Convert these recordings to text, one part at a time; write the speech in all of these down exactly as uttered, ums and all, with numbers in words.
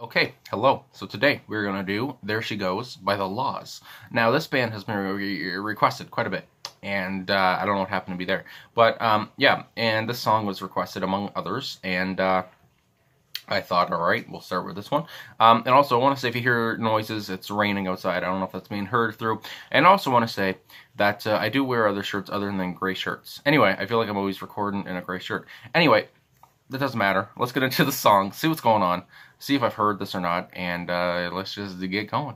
Okay, hello. So today we're going to do There She Goes by The Laws. Now this band has been re requested quite a bit, and uh, I don't know what happened to be there. But um, yeah, and this song was requested among others, and uh, I thought, alright, we'll start with this one. Um, and also I want to say if you hear noises, it's raining outside. I don't know if that's being heard through. And I also want to say that uh, I do wear other shirts other than gray shirts. Anyway, I feel like I'm always recording in a gray shirt. Anyway, that doesn't matter. Let's get into the song, see what's going on, see if I've heard this or not, and uh, let's just get going.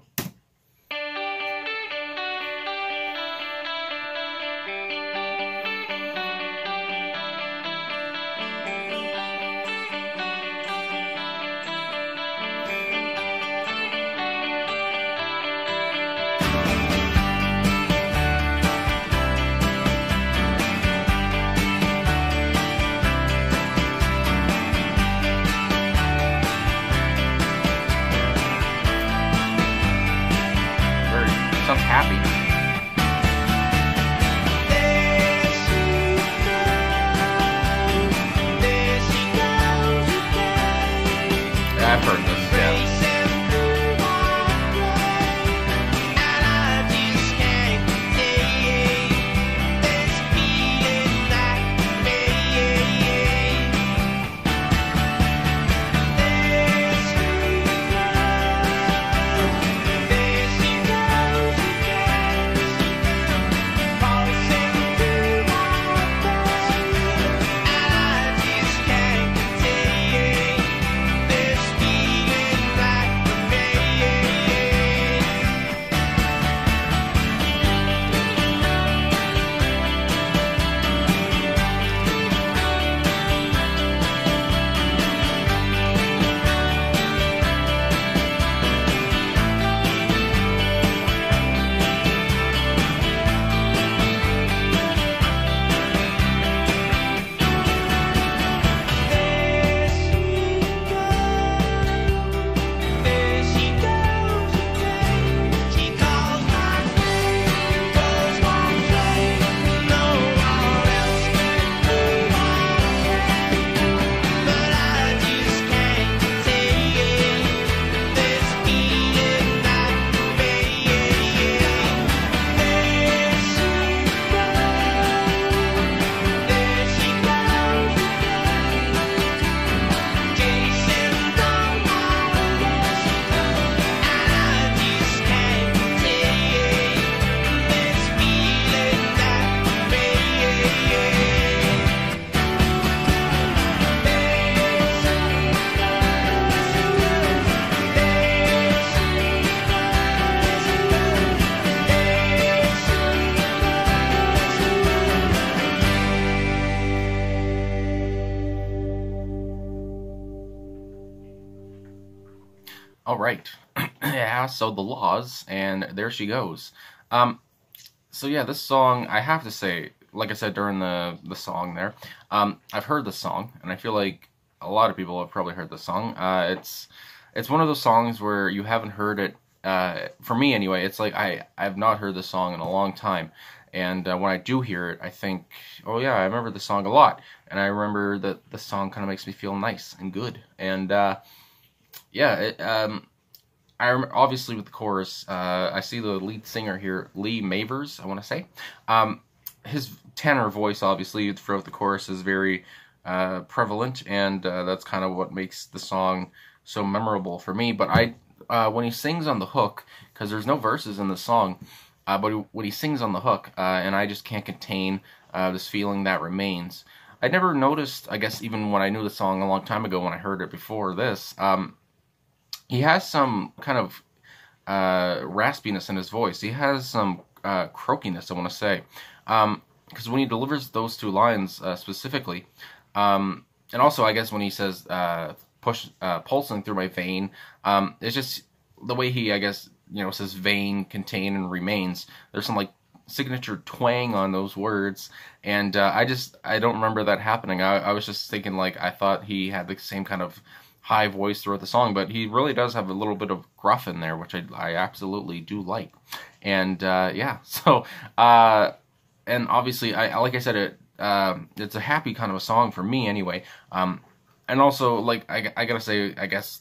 Sounds happy. Yeah, I've heard this, yeah. All right, yeah, so The Laws, and There She Goes. Um, so yeah, this song, I have to say, like I said during the, the song there, um, I've heard this song, and I feel like a lot of people have probably heard this song. Uh, it's it's one of those songs where you haven't heard it, uh, for me anyway, it's like I, I've not heard this song in a long time. And uh, when I do hear it, I think, oh yeah, I remember this song a lot. And I remember that the song kind of makes me feel nice and good. And, uh, yeah, it, um, I remember, obviously with the chorus, uh, I see the lead singer here, Lee Mavers, I want to say. Um, his tenor voice, obviously, throughout the chorus is very uh, prevalent, and uh, that's kind of what makes the song so memorable for me. But I, uh, when he sings on the hook, because there's no verses in the song, uh, but when he sings on the hook, uh, and I just can't contain uh, this feeling that remains. I never noticed, I guess, even when I knew the song a long time ago, when I heard it before this, um, he has some kind of uh, raspiness in his voice. He has some uh, croakiness, I want to say. Um, because when he delivers those two lines uh, specifically, um, and also I guess when he says uh, push, uh, pulsing through my vein, um, it's just the way he, I guess, you know, says vein, contain, and remains. There's some like signature twang on those words, and uh, I just, I don't remember that happening. I, I was just thinking, like, I thought he had the same kind of high voice throughout the song, but he really does have a little bit of gruff in there, which I, I absolutely do like. And uh, yeah, so uh, and obviously, I like I said, it um, it's a happy kind of a song for me anyway. Um, and also, like I, I gotta say, I guess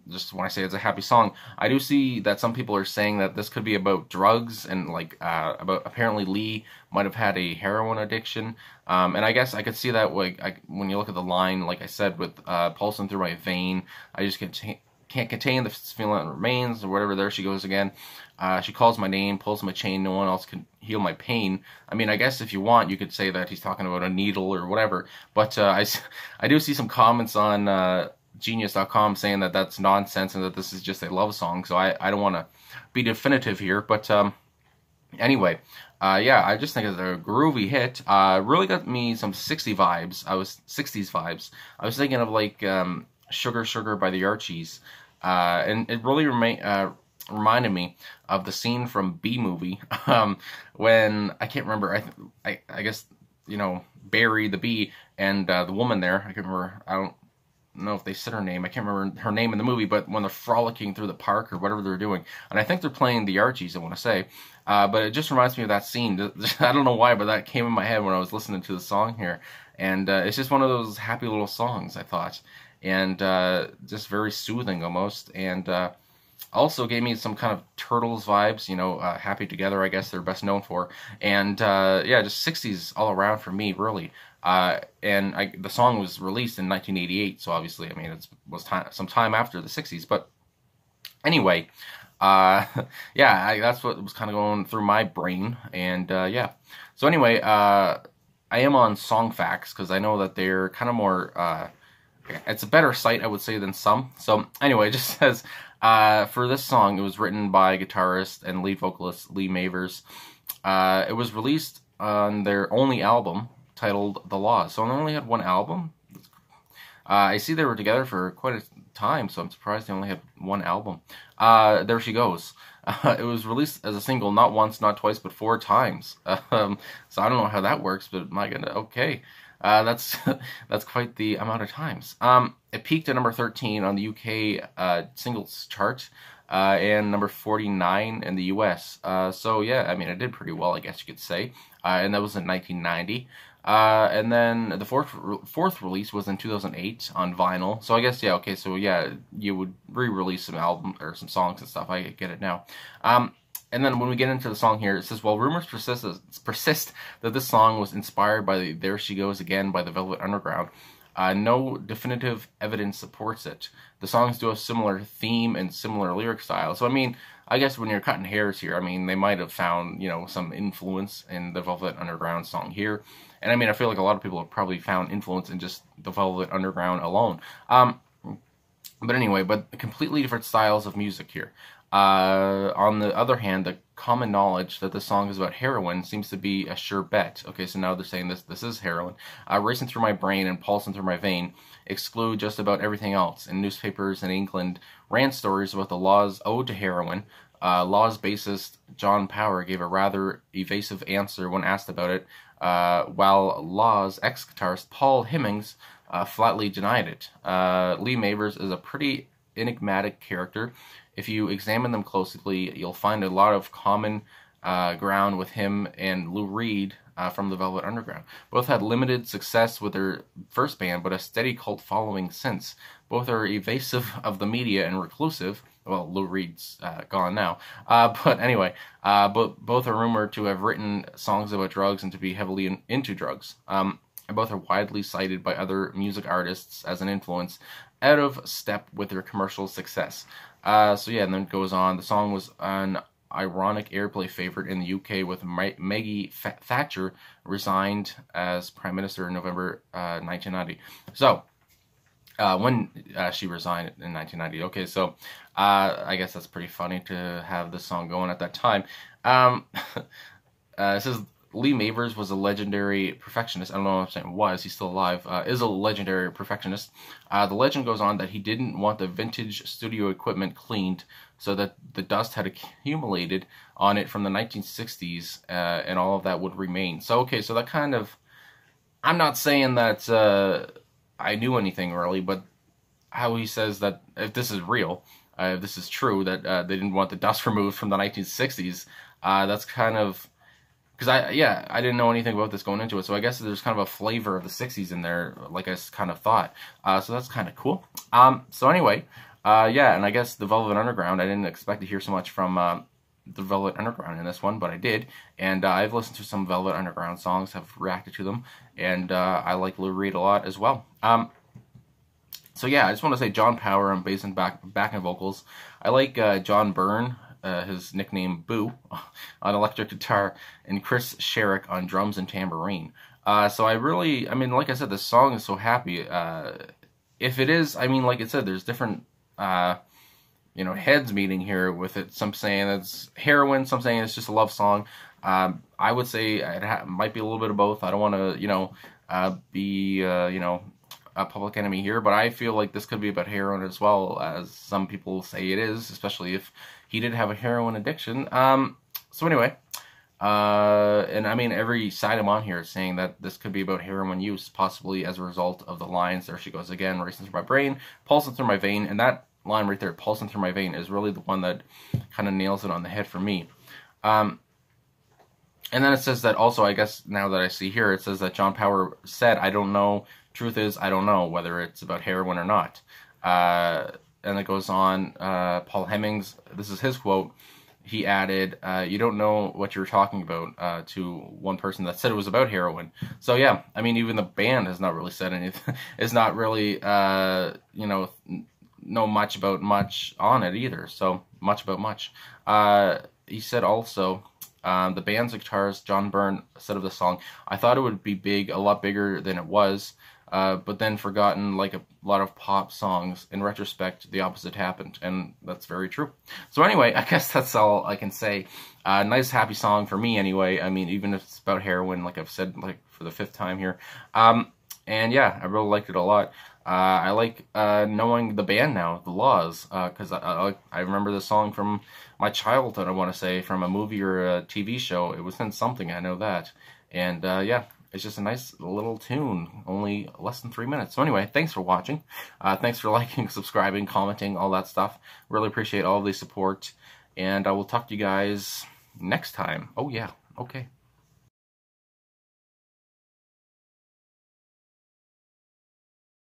just when I say it's a happy song, I do see that some people are saying that this could be about drugs and like uh, about apparently Lee might have had a heroin addiction. Um, and I guess I could see that like I, when you look at the line, like I said, with uh, pulsing through my vein, I just can't, can't contain the feeling that remains or whatever. There she goes again. Uh, she calls my name, pulls my chain, no one else can heal my pain. I mean, I guess if you want, you could say that he's talking about a needle or whatever. But uh, I, I do see some comments on uh, genius dot com saying that that's nonsense and that this is just a love song. So I, I don't want to be definitive here. But um, anyway, uh, yeah, I just think it's a groovy hit. Uh, really got me some sixties vibes. I was sixties vibes. I was thinking of like um, Sugar Sugar by the Archies. Uh, and it really remain. Uh, reminded me of the scene from B movie um, when I can't remember I, I I guess you know Barry the bee and uh, the woman there, I can't remember, I don't know if they said her name, I can't remember her name in the movie, but when they're frolicking through the park or whatever they're doing, and I think they're playing the Archies, I want to say, uh, but it just reminds me of that scene. I don't know why, but that came in my head when I was listening to the song here, and uh, it's just one of those happy little songs, I thought, and uh, just very soothing almost, and uh, also gave me some kind of Turtles vibes, you know, uh, Happy Together, I guess they're best known for. And, uh, yeah, just sixties all around for me, really. Uh, and I, the song was released in nineteen eighty-eight, so obviously, I mean, it was time, some time after the sixties. But anyway, uh, yeah, I, that's what was kind of going through my brain. And, uh, yeah. So anyway, uh, I am on Song Facts, because I know that they're kind of more... Uh, it's a better site, I would say, than some. So anyway, it just says... Uh, for this song, it was written by guitarist and lead vocalist Lee Mavers. Uh, it was released on their only album, titled The Laws. So they only had one album. Uh, I see they were together for quite a time, so I'm surprised they only had one album. Uh, there she goes. Uh, it was released as a single not once, not twice, but four times. Um, so I don't know how that works, but my goodness, okay. Uh, that's that's quite the amount of times. Um, it peaked at number thirteen on the U K uh, singles chart, uh, and number forty-nine in the U S. Uh, so yeah, I mean, it did pretty well, I guess you could say. Uh, and that was in nineteen ninety. Uh, and then the fourth fourth release was in two thousand eight on vinyl. So I guess, yeah, okay, so yeah, you would re-release some album or some songs and stuff. I get it now. Um, And then when we get into the song here, it says, while rumors persist, persist that this song was inspired by the There She Goes Again by the Velvet Underground, uh, no definitive evidence supports it. The songs do have similar theme and similar lyric style. So, I mean, I guess when you're cutting hairs here, I mean, they might have found, you know, some influence in the Velvet Underground song here. And, I mean, I feel like a lot of people have probably found influence in just the Velvet Underground alone. Um, but anyway, but completely different styles of music here. Uh, on the other hand, the common knowledge that the song is about heroin seems to be a sure bet. Okay, so now they're saying this this is heroin. Uh, racing through my brain and pulsing through my vein exclude just about everything else. And newspapers in England ran stories about the Laws' ode to heroin. Uh, Laws bassist John Power gave a rather evasive answer when asked about it, uh, while Laws' ex-guitarist Paul Hemmings uh, flatly denied it. Uh, Lee Mavers is a pretty enigmatic character. If you examine them closely, you'll find a lot of common uh, ground with him and Lou Reed uh, from the Velvet Underground. Both had limited success with their first band, but a steady cult following since. Both are evasive of the media and reclusive. Well, Lou Reed's uh, gone now. Uh, but anyway, uh, but both are rumored to have written songs about drugs and to be heavily in, into drugs. Um, and both are widely cited by other music artists as an influence, out of step with their commercial success. Uh, so yeah, and then it goes on. The song was an ironic airplay favorite in the U K, with Ma Maggie F Thatcher resigned as Prime Minister in November uh, nineteen ninety. So, uh, when uh, she resigned in nineteen ninety. Okay, so uh, I guess that's pretty funny to have this song going at that time. Um, uh, it says, Lee Mavers was a legendary perfectionist. I don't know if I'm saying was, he's still alive, uh, is a legendary perfectionist. Uh, the legend goes on that he didn't want the vintage studio equipment cleaned so that the dust had accumulated on it from the nineteen sixties, uh, and all of that would remain. So, okay, so that kind of, I'm not saying that uh, I knew anything really, but how he says that if this is real, uh, if this is true, that uh, they didn't want the dust removed from the nineteen sixties, uh, that's kind of... Because, I yeah, I didn't know anything about this going into it, so I guess there's kind of a flavor of the sixties in there, like I kind of thought. Uh, so that's kind of cool. Um, so anyway, uh, Uh, yeah, and I guess the Velvet Underground, I didn't expect to hear so much from uh, the Velvet Underground in this one, but I did. And uh, I've listened to some Velvet Underground songs, have reacted to them, and uh, I like Lou Reed a lot as well. Um, so yeah, I just want to say John Power on bass and back backing vocals. I like uh, John Byrne, uh, his nickname Boo, on electric guitar, and Chris Sherrick on drums and tambourine. Uh, so I really, I mean, like I said, this song is so happy. Uh, if it is, I mean, like I said, there's different, uh, you know, heads meeting here with it. Some saying it's heroin, some saying it's just a love song. Um, I would say it ha might be a little bit of both. I don't want to, you know, uh, be, uh, you know, a public enemy here, but I feel like this could be about heroin as well, as some people say it is, especially if he did have a heroin addiction. Um, so anyway, uh, and I mean, every side I'm on here is saying that this could be about heroin use, possibly as a result of the lines, there she goes again, racing through my brain, pulsing through my vein, and that line right there, pulsing through my vein, is really the one that kind of nails it on the head for me. Um, and then it says that also, I guess now that I see here, it says that John Power said, I don't know, truth is, I don't know whether it's about heroin or not. Uh, and it goes on, uh, Paul Hemmings, this is his quote, he added, uh, you don't know what you're talking about, uh, to one person that said it was about heroin. So yeah, I mean, even the band has not really said anything, is not really, uh, you know, know much about much on it either, so much about much. Uh, he said also, um, the band's guitarist, John Byrne, said of the song, I thought it would be big, a lot bigger than it was, uh, but then forgotten like a lot of pop songs. In retrospect, the opposite happened, and that's very true. So anyway, I guess that's all I can say. Uh, nice, happy song for me anyway. I mean, even if it's about heroin, like I've said like for the fifth time here. Um, and yeah, I really liked it a lot. Uh, I like uh, knowing the band now, The Laws, because uh, I, I, I remember the song from my childhood, I want to say, from a movie or a T V show. It was in something, I know that. And uh, yeah, it's just a nice little tune, only less than three minutes. So anyway, thanks for watching. Uh, thanks for liking, subscribing, commenting, all that stuff. Really appreciate all the support. And I will talk to you guys next time. Oh yeah, okay.